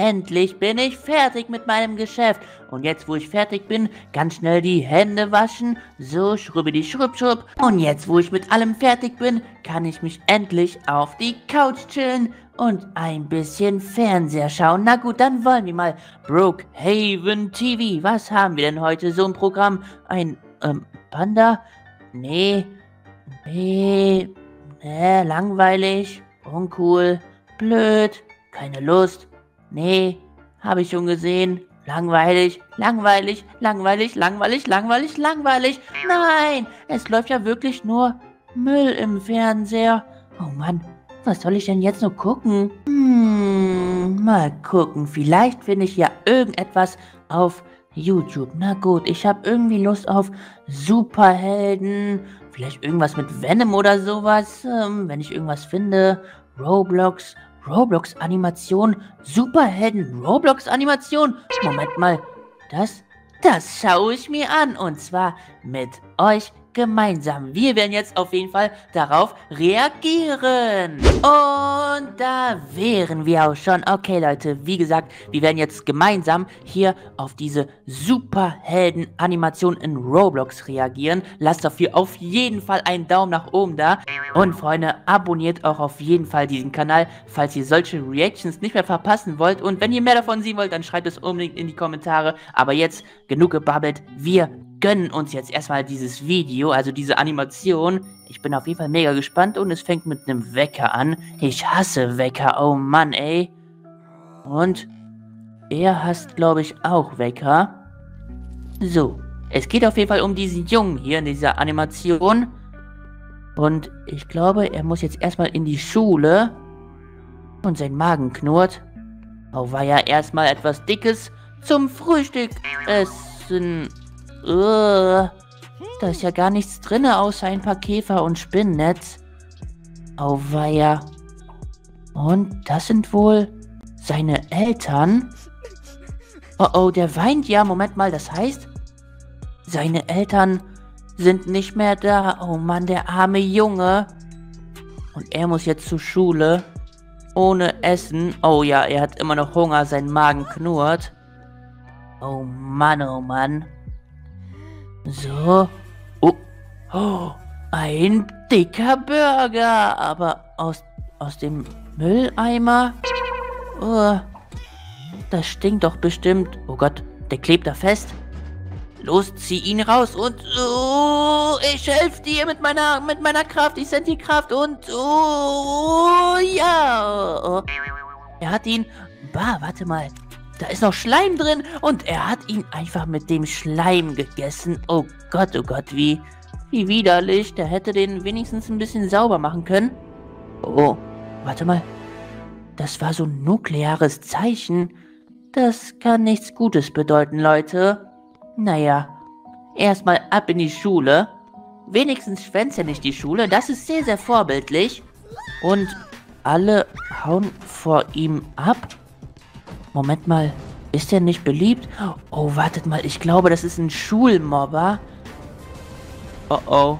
endlich bin ich fertig mit meinem Geschäft. Und jetzt, wo ich fertig bin, ganz schnell die Hände waschen. So, schrubbidi schrubb schrubb. Und jetzt, wo ich mit allem fertig bin, kann ich mich endlich auf die Couch chillen und ein bisschen Fernseher schauen. Na gut, dann wollen wir mal Brookhaven TV. Was haben wir denn heute so im Programm? Ein, Panda? Nee, langweilig, uncool, blöd, keine Lust. Nee, habe ich schon gesehen. Langweilig. Nein, es läuft ja wirklich nur Müll im Fernseher. Oh Mann, was soll ich denn jetzt noch gucken? Mal gucken. Vielleicht finde ich ja irgendetwas auf YouTube. Na gut, ich habe irgendwie Lust auf Superhelden. Vielleicht irgendwas mit Venom oder sowas. Wenn ich irgendwas finde. Roblox-Animation. Superhelden Roblox-Animation. Moment mal. Das schaue ich mir an. Und zwar mit euch gemeinsam. Wir werden jetzt auf jeden Fall darauf reagieren. Und da wären wir auch schon. Okay, Leute, wie gesagt, wir werden jetzt gemeinsam hier auf diese Superhelden-Animation in Roblox reagieren. Lasst dafür auf jeden Fall einen Daumen nach oben da. Und Freunde, abonniert auch auf jeden Fall diesen Kanal, falls ihr solche Reactions nicht mehr verpassen wollt. Und wenn ihr mehr davon sehen wollt, dann schreibt es unbedingt in die Kommentare. Aber jetzt genug gebabbelt. Wir gönnen uns jetzt erstmal dieses Video, also diese Animation. Ich bin auf jeden Fall mega gespannt und es fängt mit einem Wecker an. Ich hasse Wecker, oh Mann, ey. Und er hasst, glaube ich, auch Wecker. So, es geht auf jeden Fall um diesen Jungen hier in dieser Animation. Und ich glaube, er muss jetzt erstmal in die Schule. Und sein Magen knurrt. Oh, war ja erstmal etwas Dickes zum Frühstück essen. Da ist ja gar nichts drin, außer ein paar Käfer und Spinnennetz. Auweia. Und das sind wohl seine Eltern. Oh, der weint ja. Moment mal, das heißt, seine Eltern sind nicht mehr da. Oh Mann, der arme Junge. Und er muss jetzt zur Schule. Ohne Essen. Oh ja, er hat immer noch Hunger, sein Magen knurrt. Oh Mann. So. Oh, ein dicker Burger. Aber aus dem Mülleimer? Oh, das stinkt doch bestimmt. Oh Gott, der klebt da fest. Los, zieh ihn raus und ich helfe dir mit meiner Kraft. Ich sende die Kraft und ja. Er hat ihn. Warte mal. Da ist noch Schleim drin und er hat ihn einfach mit dem Schleim gegessen. Oh Gott, wie widerlich. Der hätte den wenigstens ein bisschen sauber machen können. Oh, warte mal. Das war so ein nukleares Zeichen. Das kann nichts Gutes bedeuten, Leute. Naja, erstmal ab in die Schule. Wenigstens schwänzt er nicht die Schule. Das ist sehr, sehr vorbildlich. Und alle hauen vor ihm ab. Moment mal, ist er nicht beliebt? Oh, wartet mal, ich glaube, das ist ein Schulmobber. Oh.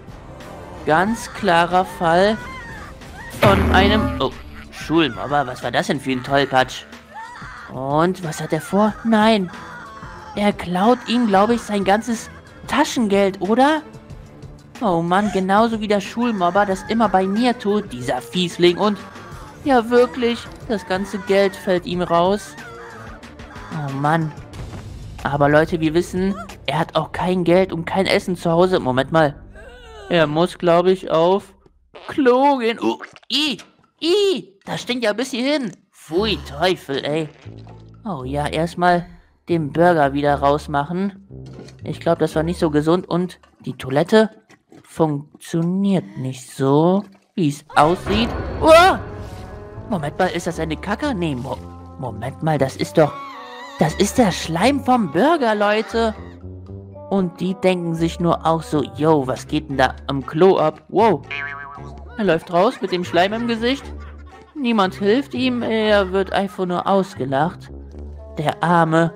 Ganz klarer Fall von einem... Oh, Schulmobber, was war das denn für ein Tollpatsch? Und was hat er vor? Nein, er klaut ihm, glaube ich, sein ganzes Taschengeld, oder? Oh Mann, genauso wie der Schulmobber das immer bei mir tut, dieser Fiesling. Und ja, wirklich, das ganze Geld fällt ihm raus. Oh Mann. Aber Leute, wir wissen, er hat auch kein Geld und kein Essen zu Hause. Moment mal. Er muss, glaube ich, auf Klo gehen. Das stinkt ja bis hierhin. Pfui, Teufel, ey. Oh ja, erstmal den Burger wieder rausmachen. Ich glaube, das war nicht so gesund. Und die Toilette funktioniert nicht so, wie es aussieht. Moment mal, ist das eine Kacke? Nee, Moment mal, das ist der Schleim vom Burger, Leute. Und die denken sich nur auch so, yo, was geht denn da am Klo ab? Wow. Er läuft raus mit dem Schleim im Gesicht. Niemand hilft ihm, er wird einfach nur ausgelacht. Der Arme.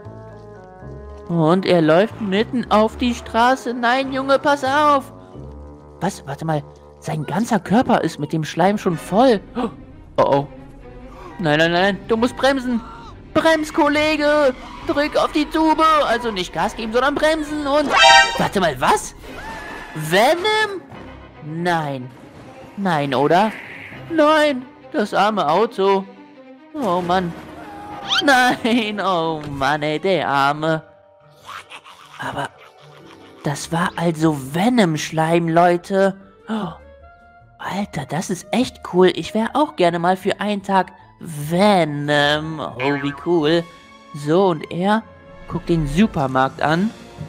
Und er läuft mitten auf die Straße. Nein, Junge, pass auf. Was? Warte mal. Sein ganzer Körper ist mit dem Schleim schon voll. Oh. Nein, du musst bremsen. Brems, Kollege! Drück auf die Tube! Also nicht Gas geben, sondern bremsen und... Warte mal, was? Venom? Nein. Nein, oder? Nein, das arme Auto. Oh Mann. Nein, oh Mann, ey, der Arme. Aber das war also Venom-Schleim, Leute. Oh, Alter, das ist echt cool. Ich wäre auch gerne mal für einen Tag Venom. Oh, wie cool. So, und er guckt den Supermarkt an.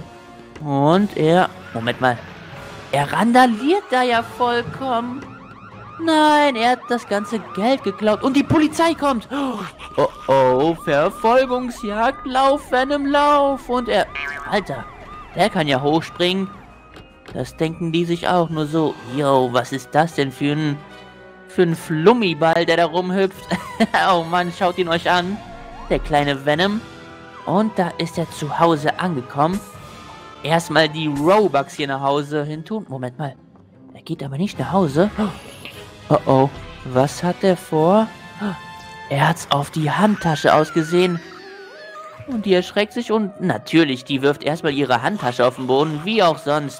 Und er... Moment mal. Er randaliert da ja vollkommen. Nein, er hat das ganze Geld geklaut. Und die Polizei kommt. Oh, oh, Verfolgungsjagd. Lauf, Venom, lauf. Und er... Alter, der kann ja hochspringen. Das denken die sich auch nur so. Yo, was ist das denn für ein Flummiball, der da rumhüpft? Oh Mann, schaut ihn euch an. Der kleine Venom. Und da ist er zu Hause angekommen. Erstmal die Robux hier nach Hause hin tun. Moment mal. Er geht aber nicht nach Hause. Oh oh. Was hat er vor? Er hat's auf die Handtasche ausgesehen. Und die erschreckt sich und natürlich, die wirft erstmal ihre Handtasche auf den Boden, wie auch sonst.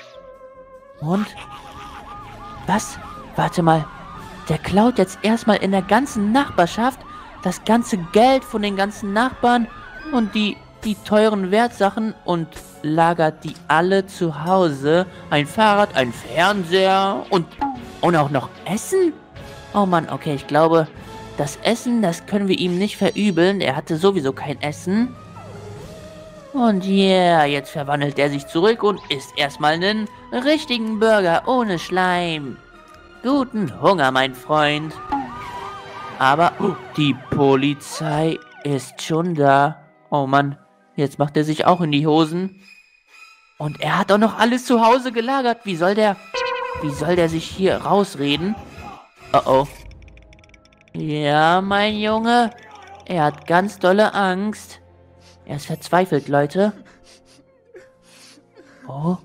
Und? Was? Warte mal. Der klaut jetzt erstmal in der ganzen Nachbarschaft das ganze Geld von den ganzen Nachbarn und die teuren Wertsachen und lagert die alle zu Hause. Ein Fahrrad, ein Fernseher und auch noch Essen? Oh Mann, okay, ich glaube, das Essen, das können wir ihm nicht verübeln. Er hatte sowieso kein Essen. Und yeah, jetzt verwandelt er sich zurück und isst erstmal einen richtigen Burger ohne Schleim. Guten Hunger, mein Freund. Aber die Polizei ist schon da. Oh Mann, jetzt macht er sich auch in die Hosen. Und er hat auch noch alles zu Hause gelagert. Wie soll der sich hier rausreden? Oh oh. Ja, mein Junge. Er hat ganz dolle Angst. Er ist verzweifelt, Leute. Oh.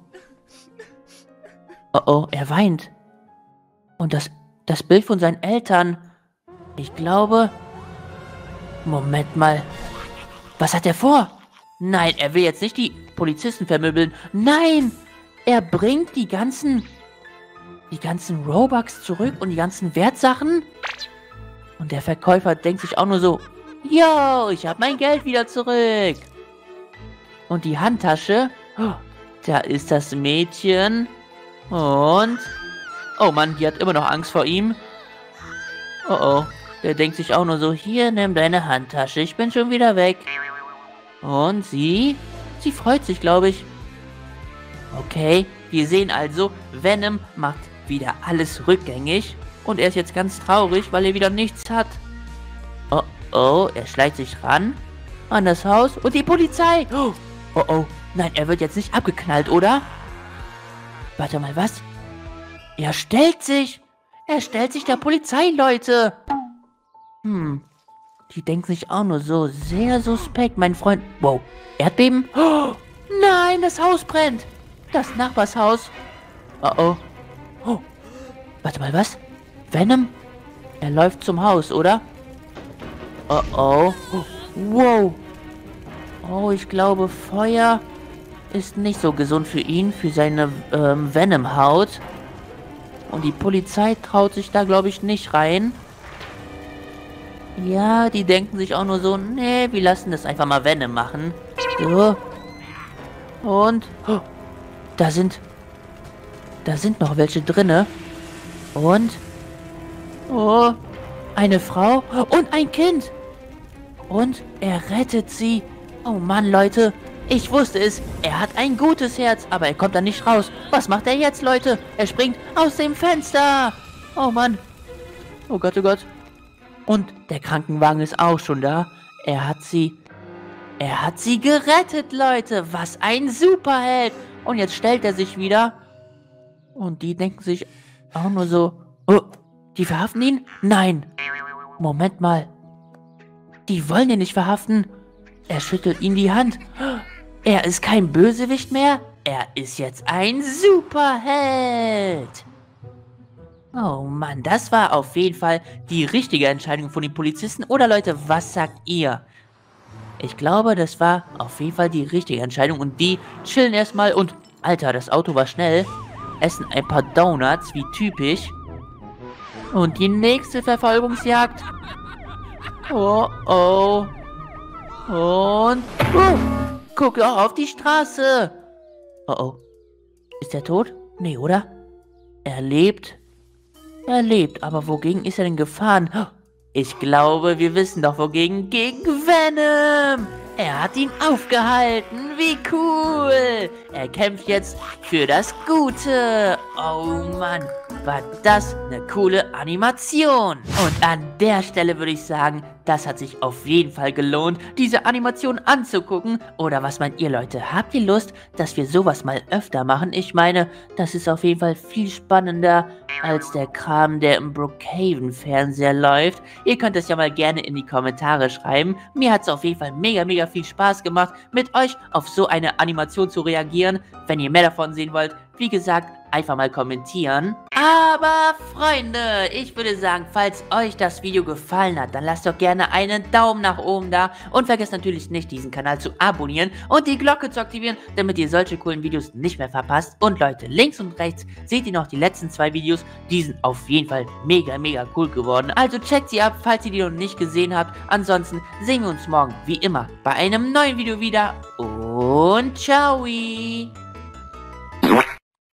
Oh oh, er weint. Und das Bild von seinen Eltern. Ich glaube... Moment mal. Was hat er vor? Nein, er will jetzt nicht die Polizisten vermöbeln. Nein! Er bringt die ganzen Robux zurück und die ganzen Wertsachen. Und der Verkäufer denkt sich auch nur so, yo, ich habe mein Geld wieder zurück. Und die Handtasche, da ist das Mädchen. Und, oh Mann, die hat immer noch Angst vor ihm. Oh oh, der denkt sich auch nur so, hier, nimm deine Handtasche, ich bin schon wieder weg. Und sie freut sich, glaube ich. Okay, wir sehen also, Venom macht wieder alles rückgängig. Und er ist jetzt ganz traurig, weil er wieder nichts hat. Oh oh, er schleicht sich ran an das Haus und die Polizei. Oh oh, nein, er wird jetzt nicht abgeknallt, oder? Warte mal, was? Er stellt sich der Polizei, Leute. Die denken sich auch nur so sehr suspekt, mein Freund. Wow, Erdbeben? Oh, nein, das Haus brennt. Das Nachbarshaus. Oh oh. Oh, warte mal, was? Venom? Er läuft zum Haus, oder? Oh oh. Wow. Oh, ich glaube, Feuer ist nicht so gesund für ihn, für seine Venom-Haut. Und die Polizei traut sich da, glaube ich, nicht rein. Ja, die denken sich auch nur so, nee, wir lassen das einfach mal Venom machen. So. Und da sind noch welche drinne. Und oh, eine Frau und ein Kind. Und er rettet sie. Oh Mann, Leute, ich wusste es. Er hat ein gutes Herz, aber er kommt da nicht raus. Was macht er jetzt, Leute? Er springt aus dem Fenster. Oh Mann. Oh Gott, oh Gott. Und der Krankenwagen ist auch schon da. Er hat sie gerettet, Leute. Was ein Superheld. Und jetzt stellt er sich wieder. Und die denken sich auch nur so, oh, die verhaften ihn? Nein. Moment mal. Die wollen ihn nicht verhaften. Er schüttelt ihm die Hand. Er ist kein Bösewicht mehr. Er ist jetzt ein Superheld. Oh Mann, das war auf jeden Fall die richtige Entscheidung von den Polizisten. Oder Leute, was sagt ihr? Ich glaube, das war auf jeden Fall die richtige Entscheidung. Und die chillen erstmal und, Alter, das Auto war schnell. Essen ein paar Donuts, wie typisch. Und die nächste Verfolgungsjagd. Oh, oh. Und, guck doch auf die Straße. Oh, oh. Ist er tot? Nee, oder? Er lebt. Er lebt, aber wogegen ist er denn gefahren? Ich glaube, wir wissen doch wogegen. Gegen Venom! Er hat ihn aufgehalten. Wie cool! Er kämpft jetzt für das Gute. Oh Mann, war das eine coole Animation. Und an der Stelle würde ich sagen, das hat sich auf jeden Fall gelohnt, diese Animation anzugucken. Oder was meint ihr, Leute? Habt ihr Lust, dass wir sowas mal öfter machen? Ich meine, das ist auf jeden Fall viel spannender als der Kram, der im Brookhaven-Fernseher läuft. Ihr könnt es ja mal gerne in die Kommentare schreiben. Mir hat es auf jeden Fall mega viel Spaß gemacht, mit euch auf so eine Animation zu reagieren. Wenn ihr mehr davon sehen wollt, wie gesagt, einfach mal kommentieren. Aber Freunde, ich würde sagen, falls euch das Video gefallen hat, dann lasst doch gerne einen Daumen nach oben da und vergesst natürlich nicht, diesen Kanal zu abonnieren und die Glocke zu aktivieren, damit ihr solche coolen Videos nicht mehr verpasst. Und Leute, links und rechts seht ihr noch die letzten 2 Videos, die sind auf jeden Fall mega cool geworden. Also checkt sie ab, falls ihr die noch nicht gesehen habt. Ansonsten sehen wir uns morgen, wie immer, bei einem neuen Video wieder und ciao!